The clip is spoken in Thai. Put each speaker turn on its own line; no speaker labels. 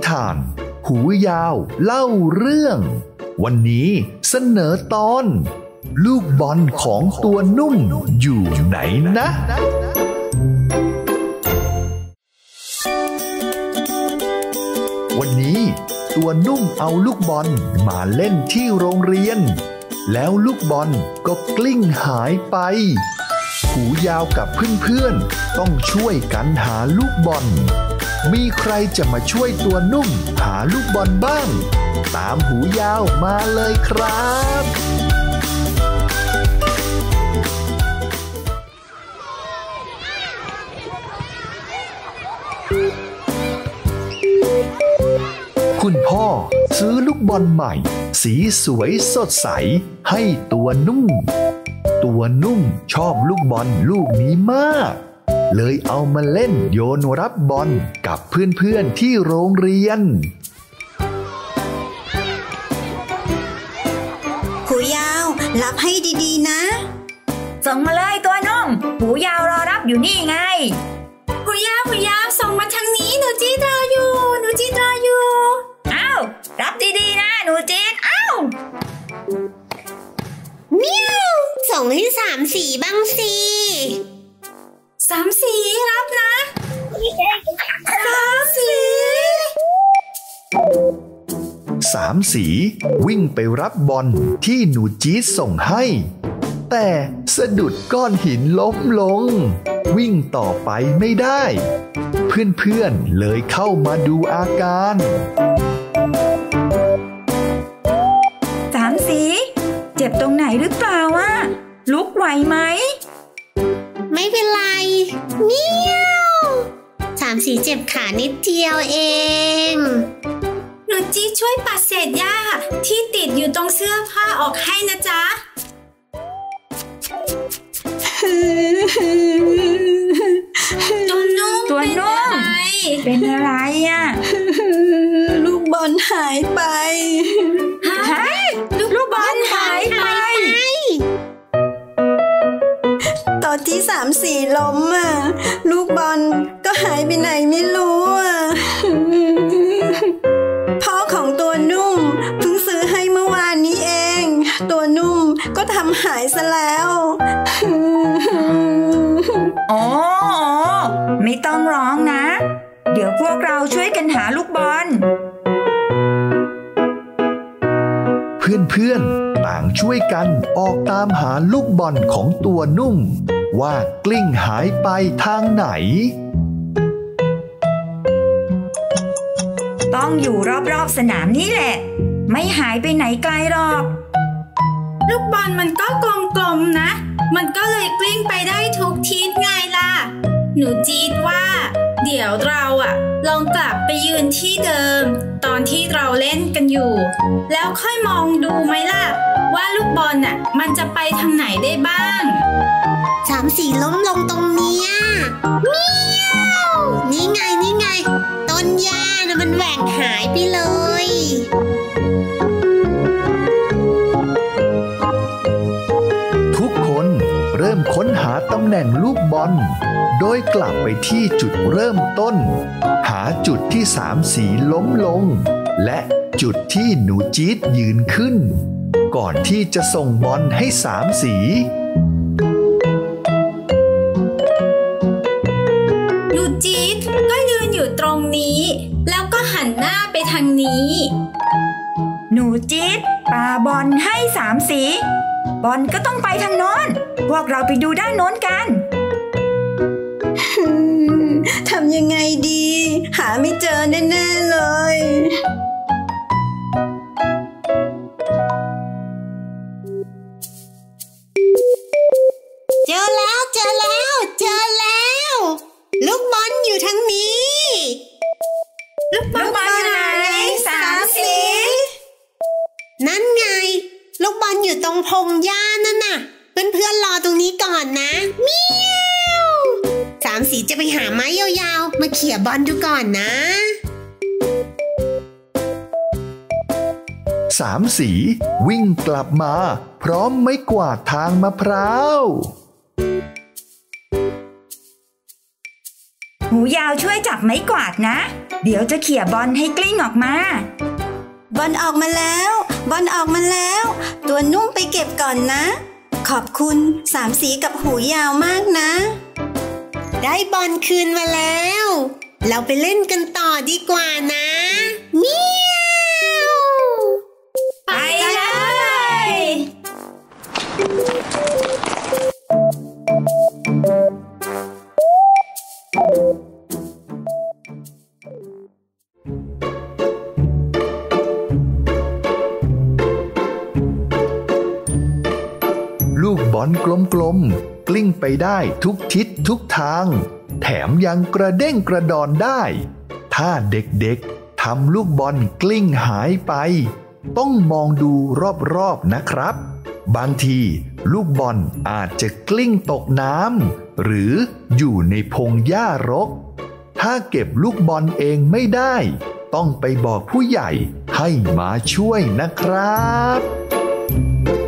ทานหูยาวเล่าเรื่องวันนี้เสนอตอนลูกบอลของตัวนุ่มอยู่ไหนนะวันนี้ตัวนุ่มเอาลูกบอลมาเล่นที่โรงเรียนแล้วลูกบอลก็กลิ้งหายไปหูยาวกับเพื่อนๆต้องช่วยกันหาลูกบอลมีใครจะมาช่วยตัวนุ่มหาลูกบอลบ้างตามหูยาวมาเลยครับคุณพ่อซื้อลูกบอลใหม่สีสวยสดใสให้ตัวนุ่มชอบลูกบอลลูกนี้มากเลยเอามาเล่นโยนรับบอลกับเพื่อนๆที่โรงเรียน
หูยาวรับให้ดีๆนะ
ส่งมาเลยตัวนุ่มหูยาวรอรับอยู่นี่ไง
หูยาวส่งมาทางนี้หนูจี๊ดรออยู่
อ้าวรับดีๆนะหนูจี๊ดอ้าว
เมียวส่งให้3 สีบ้างสิ3 สีรับนะ3 สี
3 สีวิ่งไปรับบอลที่หนูจี๊ดส่งให้แต่สะดุดก้อนหินล้มลงวิ่งต่อไปไม่ได้เพื่อนๆเลยเข้ามาดูอาการ
3 สีเจ็บตรงไหนหรือเปล่าวะลุกไหวไหม
ไม่เป็นไรเมียว3 สีเจ็บขานิดเดียวเองหนูจี๊ดช่วยปัดเศษหญ้าที่ติดอยู่ตรงเสื้อผ้าออกให้นะจ๊ะตัวนุ่มเป็นอะไรอ่ะลูกบอลหายไปลูกบอลหายไปตอนที่3 สีล้มอ่ะลูกบอลก็หายไปไหนไม่รู้อ่ะพ่อของตัวนุ่มเพิ่งซื้อให้เมื่อวานนี้เองตัวนุ่มก็ทำหายซะแล้ว
อ๋อไม่ต้องร้องนะเดี๋ยวพวกเราช่วยกันหาลูกบอล
เพื่อนๆต่างช่วยกันออกตามหาลูกบอลของตัวนุ่มว่ากลิ้งหายไปทางไหน
ต้องอยู่รอบๆสนามนี้แหละไม่หายไปไหนไกลหรอก
ลูกบอลมันก็กลมๆนะมันก็เลยกลิ้งไปได้ทุกทิศไงล่ะหนูจี๊ดว่าเดี๋ยวเราลองกลับไปยืนที่เดิมตอนที่เราเล่นกันอยู่แล้วค่อยมองดูไหมล่ะว่าลูกบอลมันจะไปทางไหนได้บ้าง3 สีล้มลงตรงเนี้ยเมียวนี่ไงต้นหญ้ามันแหว่งหายไปเลย
ทุกคนเริ่มค้นหาตำแหน่งลูกบอลโดยกลับไปที่จุดเริ่มต้นหาจุดที่3 สีล้มลงและจุดที่หนูจี๊ดยืนขึ้นก่อนที่จะส่งบอลให้3 สี
หนูจี๊ดก็ยืนอยู่ตรงนี้แล้วก็หันหน้าไปทางนี้
หนูจี๊ดปาบอลให้3 สีบอลก็ต้องไปทางโน้นพวกเราไปดูด้านโน้นกัน
ทำยังไงดีหาไม่เจอแน่ๆเลยเจอแล้วลูกบอลอยู่ทางนี้ลูกบอลอยู่ไหน3 สีนั่นไงลูกบอลอยู่ตรงพงหญ้านั่นน่ะเพื่อนๆรอตรงนี้ก่อนนะเมียว3 สีจะไปหาไม้ยาวๆมาเขี่ยบอลดูก่อนนะ
3 สีวิ่งกลับมาพร้อมไม้กวาดทางมะพร้าว
หูยาวช่วยจับไม้กวาดนะเดี๋ยวจะเขี่ยบอลให้กลิ้งออกมา
บอลออกมาแล้วบอลออกมาแล้วตัวนุ่มไปเก็บก่อนนะขอบคุณ3 สีกับหูยาวมากนะ
ได้บอลคืนมาแล้วเราไปเล่นกันต่อดีกว่านะเมียว
ไปเลย
ลูกบอลกลมๆกลิ้งไปได้ทุกทิศทุกทางแถมยังกระเด้งกระดอนได้ถ้าเด็กๆทำลูกบอลกลิ้งหายไปต้องมองดูรอบๆนะครับบางทีลูกบอลอาจจะกลิ้งตกน้ำหรืออยู่ในพงหญ้ารกถ้าเก็บลูกบอลเองไม่ได้ต้องไปบอกผู้ใหญ่ให้มาช่วยนะครับ